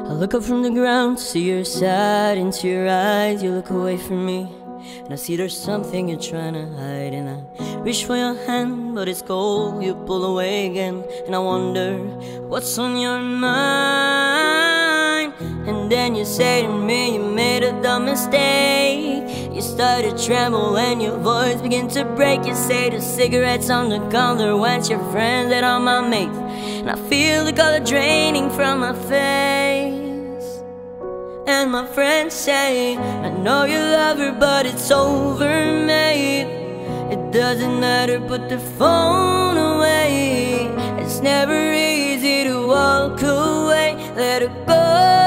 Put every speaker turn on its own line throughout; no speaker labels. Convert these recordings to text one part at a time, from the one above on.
I look up from the ground to see you're sad. Into your eyes you look away from me, and I see there's something you're trying to hide. And I reach for your hand, but it's cold. You pull away again, and I wonder what's on your mind. And then you say to me you made a dumb mistake. You start to tremble and your voice begins to break. You say the cigarettes on the counter when's your friends that are my mates. And I feel the color draining from my face. And my friends say, I know you love her but it's over, mate. It doesn't matter, put the phone away. It's never easy to walk away. Let her go,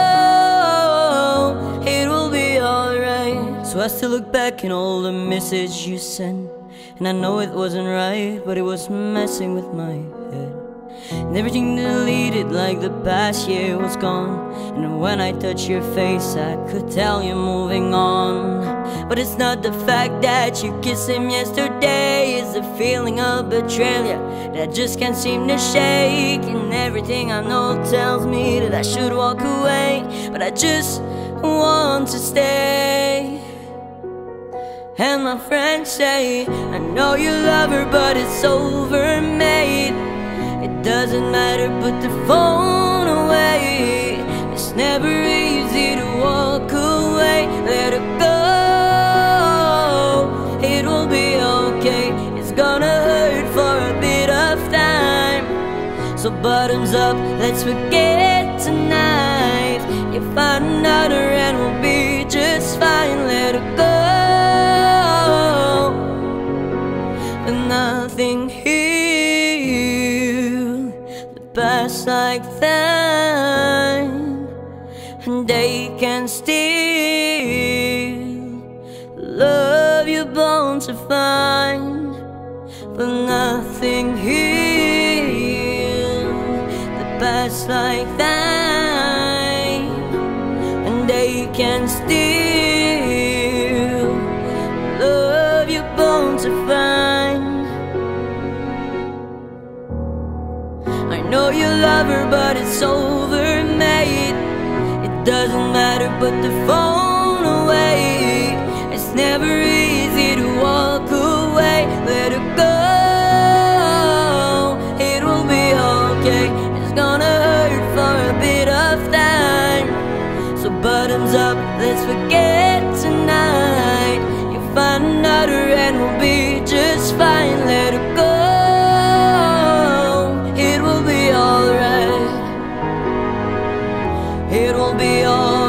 it will be alright. So I still look back in all the messages you sent, and I know it wasn't right, but it was messing with my head. And everything deleted like the past year was gone. And when I touch your face I could tell you're moving on. But it's not the fact that you kissed him yesterday, it's the feeling of betrayal that just can't seem to shake. And everything I know tells me that I should walk away, but I just want to stay. And my friends say, I know you love her but it's over, mate. It doesn't matter, put the phone away. It's never easy to walk away. Let her go, it will be okay. It's gonna hurt for a bit of time, so bottoms up, let's forget tonight. You find another and we'll be just fine. Let her go, but nothing heals the past like time, and they can steal the love you're born to find. But nothing heals the past like time, and they can steal the love you're born to find. I know you love her but it's over, mate. It doesn't matter, put the phone away. It's never easy to walk away. Let her go, it will be okay. It's gonna hurt for a bit of time, so bottoms up, let's forget tonight. You find another and we'll be just fine. Let her go, it will be alright. It will be alright.